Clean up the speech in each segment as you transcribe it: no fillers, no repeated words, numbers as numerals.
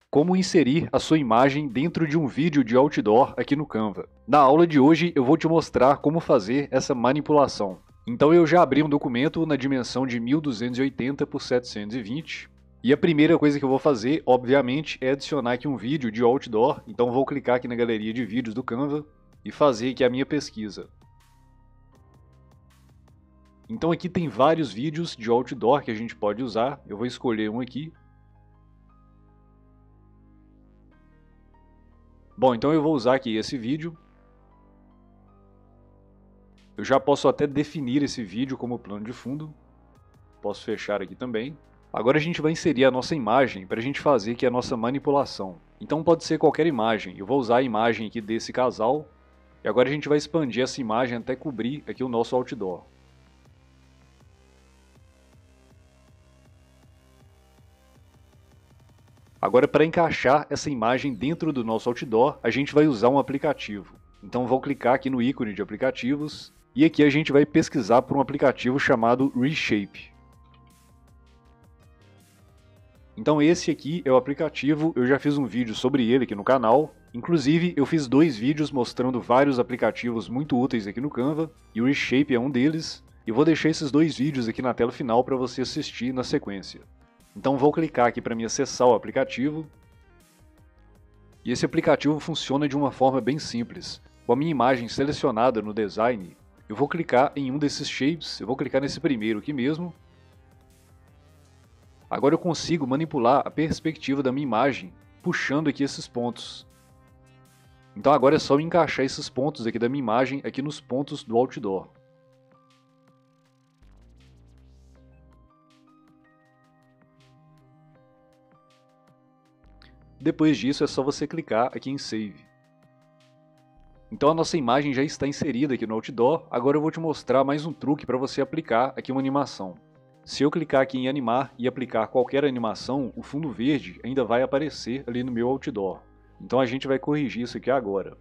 Como inserir a sua imagem dentro de um vídeo de outdoor aqui no Canva. Na aula de hoje eu vou te mostrar como fazer essa manipulação. Então eu já abri um documento na dimensão de 1280 por 720 e a primeira coisa que eu vou fazer, obviamente, é adicionar aqui um vídeo de outdoor. Então vou clicar aqui na galeria de vídeos do Canva e fazer aqui a minha pesquisa. Então aqui tem vários vídeos de outdoor que a gente pode usar, eu vou escolher um aqui. Bom, então eu vou usar aqui esse vídeo. Eu já posso até definir esse vídeo como plano de fundo. Posso fechar aqui também. Agora a gente vai inserir a nossa imagem para a gente fazer aqui a nossa manipulação. Então pode ser qualquer imagem. Eu vou usar a imagem aqui desse casal. E agora a gente vai expandir essa imagem até cobrir aqui o nosso outdoor. Agora, para encaixar essa imagem dentro do nosso outdoor, a gente vai usar um aplicativo. Então vou clicar aqui no ícone de aplicativos e aqui a gente vai pesquisar por um aplicativo chamado Reshape. Então esse aqui é o aplicativo, eu já fiz um vídeo sobre ele aqui no canal. Inclusive eu fiz 2 vídeos mostrando vários aplicativos muito úteis aqui no Canva e o Reshape é um deles. E vou deixar esses 2 vídeos aqui na tela final para você assistir na sequência. Então vou clicar aqui para me acessar o aplicativo. E esse aplicativo funciona de uma forma bem simples. Com a minha imagem selecionada no design, eu vou clicar em um desses shapes, eu vou clicar nesse primeiro aqui mesmo. Agora eu consigo manipular a perspectiva da minha imagem, puxando aqui esses pontos. Então agora é só encaixar esses pontos aqui da minha imagem aqui nos pontos do outdoor. Depois disso é só você clicar aqui em Save. Então a nossa imagem já está inserida aqui no outdoor, agora eu vou te mostrar mais um truque para você aplicar aqui uma animação. Se eu clicar aqui em animar e aplicar qualquer animação, o fundo verde ainda vai aparecer ali no meu outdoor. Então a gente vai corrigir isso aqui agora.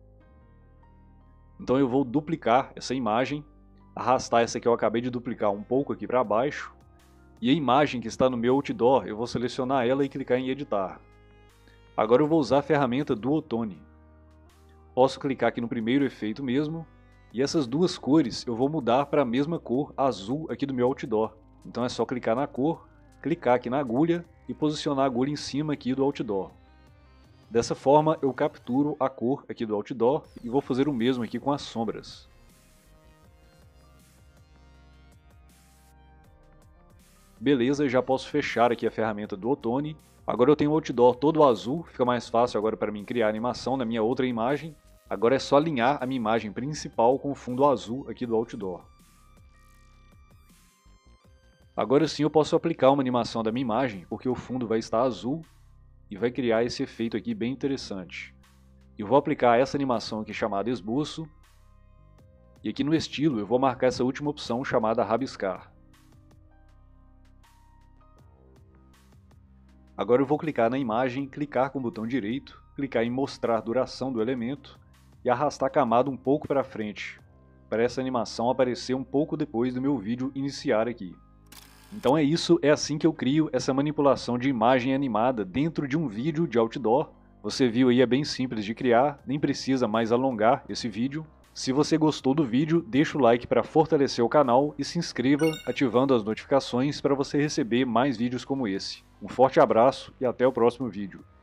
Então eu vou duplicar essa imagem, arrastar essa que eu acabei de duplicar um pouco aqui para baixo, e a imagem que está no meu outdoor eu vou selecionar ela e clicar em editar. Agora eu vou usar a ferramenta Duotone. Posso clicar aqui no primeiro efeito mesmo, e essas duas cores eu vou mudar para a mesma cor azul aqui do meu outdoor. Então é só clicar na cor, clicar aqui na agulha e posicionar a agulha em cima aqui do outdoor. Dessa forma eu capturo a cor aqui do outdoor e vou fazer o mesmo aqui com as sombras. Beleza, já posso fechar aqui a ferramenta Duotone. Agora eu tenho o outdoor todo azul, fica mais fácil agora para mim criar animação na minha outra imagem. Agora é só alinhar a minha imagem principal com o fundo azul aqui do outdoor. Agora sim eu posso aplicar uma animação da minha imagem, porque o fundo vai estar azul e vai criar esse efeito aqui bem interessante. Eu vou aplicar essa animação aqui chamada esboço, e aqui no estilo eu vou marcar essa última opção chamada rabiscar. Agora eu vou clicar na imagem, clicar com o botão direito, clicar em mostrar duração do elemento e arrastar a camada um pouco para frente, para essa animação aparecer um pouco depois do meu vídeo iniciar aqui. Então é isso, é assim que eu crio essa manipulação de imagem animada dentro de um vídeo de outdoor. Você viu aí, é bem simples de criar, nem precisa mais alongar esse vídeo. Se você gostou do vídeo, deixa o like para fortalecer o canal e se inscreva ativando as notificações para você receber mais vídeos como esse. Um forte abraço e até o próximo vídeo.